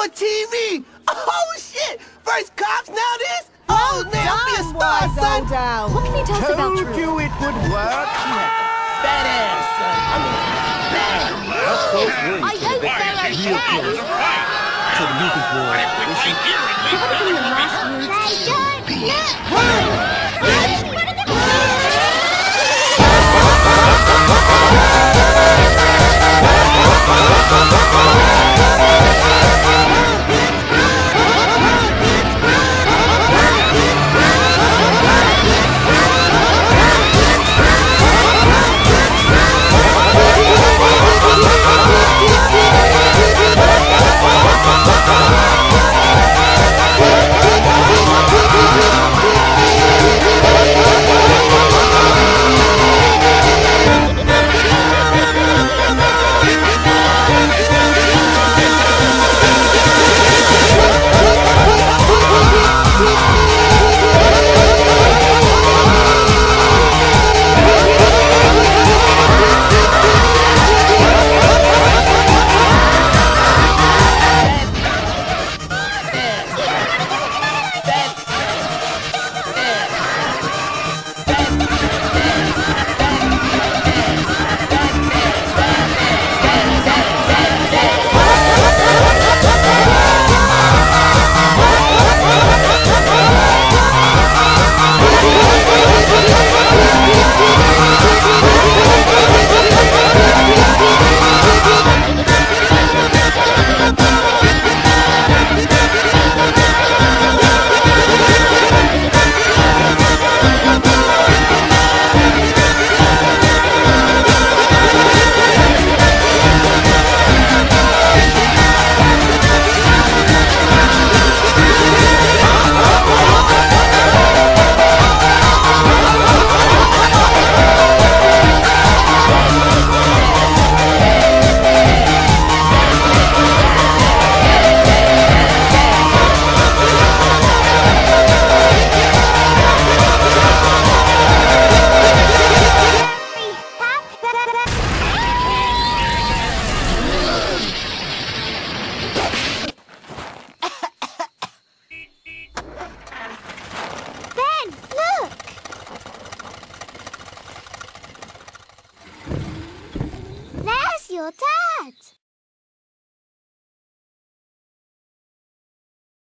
on TV. Oh, shit. First Cox, now this? Oh, man, I'll be a star, son. What can you tell us about Told you it would work. Badass, son. I mean, I hope they're okay. So the meat is raw. Probably the last words. They don't look.